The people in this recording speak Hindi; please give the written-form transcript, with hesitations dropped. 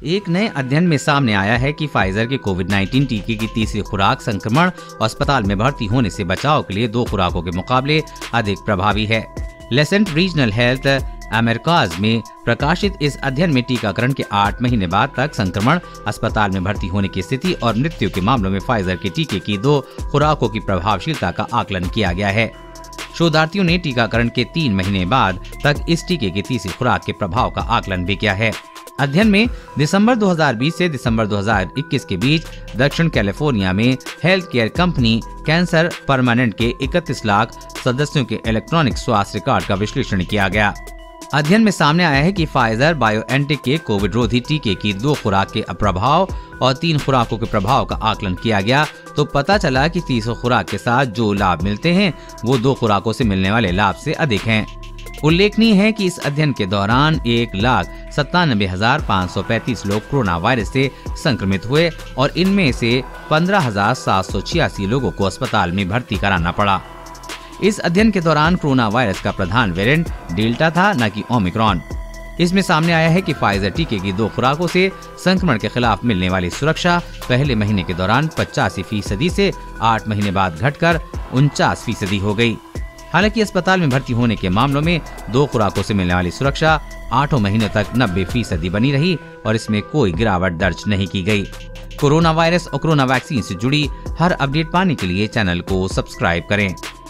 एक नए अध्ययन में सामने आया है कि फाइजर के कोविड-19 टीके की तीसरी खुराक संक्रमण और अस्पताल में भर्ती होने से बचाव के लिए 2 खुराकों के मुकाबले अधिक प्रभावी है। लेसेंट रीजनल हेल्थ अमेरिकाज में प्रकाशित इस अध्ययन में टीकाकरण के 8 महीने बाद तक संक्रमण, अस्पताल में भर्ती होने की स्थिति और मृत्यु के मामलों में फाइजर के टीके की 2 खुराकों की प्रभावशीलता का आकलन किया गया है। शोधार्थियों ने टीकाकरण के 3 महीने बाद तक इस टीके की तीसरी खुराक के प्रभाव का आकलन भी किया है। अध्ययन में दिसंबर 2020 से दिसंबर 2021 के बीच दक्षिण कैलिफोर्निया में health care company Kaiser Permanente के 31 लाख सदस्यों के इलेक्ट्रॉनिक स्वास्थ्य रिकॉर्ड का विश्लेषण किया गया। अध्ययन में सामने आया है कि फाइजर बायोएनटेक के कोविड रोधी टीके की 2 खुराक के प्रभाव और 3 खुराकों के प्रभाव का आकलन किया गया तो पता चला कि तीसरी खुराक के साथ जो लाभ मिलते हैं वो 2 खुराकों से मिलने वाले लाभ से अधिक हैं। उल्लेखनीय है कि इस अध्ययन के दौरान 1,97,535 लोग कोरोना वायरस से संक्रमित हुए और इनमें से 15,786 लोगों को अस्पताल में भर्ती कराना पड़ा। इस अध्ययन के दौरान कोरोना वायरस का प्रधान वेरिएंट डेल्टा था, न कि ओमिक्रॉन। इसमें सामने आया है कि फाइजर टीके की 2 खुराकों से संक्रमण के खिलाफ मिलने वाली सुरक्षा पहले महीने के दौरान 85% से 8 महीने बाद घटकर 49% हो गई। हालांकि अस्पताल में भर्ती होने के मामलों में 2 खुराकों से मिलने वाली सुरक्षा 8 महीनों तक 90% बनी रही और इसमें कोई गिरावट दर्ज नहीं की गई। कोरोना वायरस और कोरोना वैक्सीन से जुड़ी हर अपडेट पाने के लिए चैनल को सब्सक्राइब करें।